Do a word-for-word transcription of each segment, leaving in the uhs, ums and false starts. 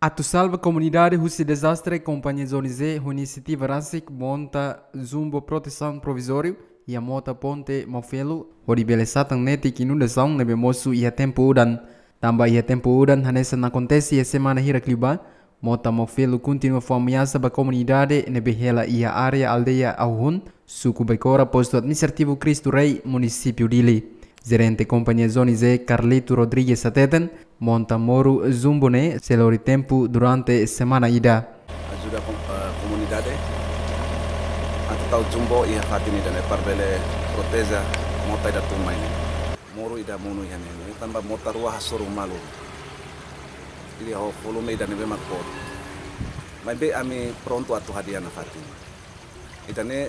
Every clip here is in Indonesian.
A salva comunidade Rússia Desastre, Companhia Zonizé, Iniciativa Rancic, monta Zumbo Proteção Provisório e a mota Ponte Mofelo, onde beleza neti que inundação nebe moço e a tempo udan. Também e a tempo udan, hanessa não acontece e a semana hira cliba, mota Mofelo continua a ameaça para a comunidade nebe hela e a área aldeia Auhun, suco becora posto administrativo Cristo Rei, município Dili. Gerente Companhia Zonizé, Carlito Rodrigues Ateten, monta Moro Zumbone, selori tempo durante semana ida. Ajuda a comunidade, atau tahu Zumbo ia fatini dan parbele proteza mota ida tumai. Moro ida munu ia ni, tambah mota ruah suruh malu. Jadi ho volume ida nebe makor. Mai be ami pronto atu hadiah na fatini. Ida ne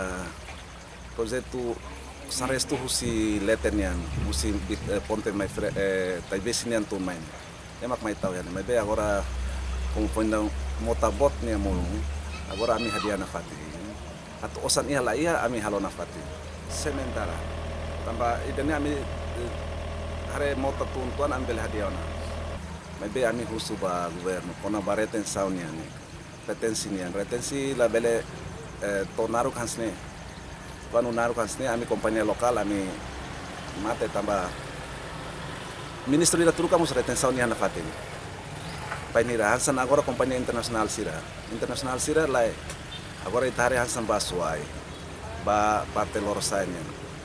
projeto sarestu husi letenian, husi ponte mai fre taibesinian tu main. Emak mai tahu ya, mai be agora como pondang motabot ni mulu. Agora ami hadiah na fati. Atau osan iha la iha ami halo na fati. Sementara. Tambah idane ami hare mota tuntuan ambil hadiah na. Mai be ami husu ba governo kona bareten saunia ni. Retensi ni, retensi la bele tonaru kansne. Quando naru kansne ami kompanיה lokal ami mate tambah ministro ida turuka mus retenção ni hana fatini. Pai ni hansan agora kompanיה internasional sira. Internasional sira lai agora itare hansan basuai ba parte lorosanya.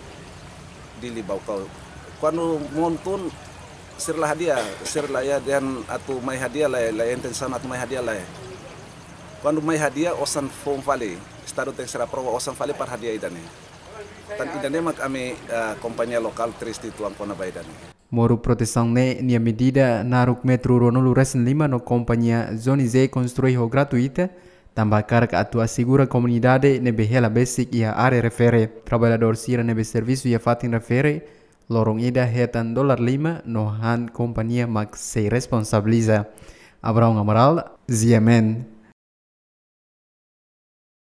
Dili bau kau. Quando montun sirla hadiah, sirla ya dan atu mai hadiah lai lai intensan atu mai hadiah lai. Quando mai hadiah osan fom vale. Estado tem será prova osan fale par hadiah idane. Tan idane mak ame kompanיה lokal tristi tuang kona baidane. Moro proteção ne nia medida naruk metro ronulu resen lima no companhia Zonizé construiu gratuita, tambah carga atua segura comunidade nebe hela basic ia área refere. Trabalhador sira nebe serviço ia fatin refere, lorong ida hetan dolar lima no han companhia mak se responsabiliza. Abraão Amaral, Ziemen.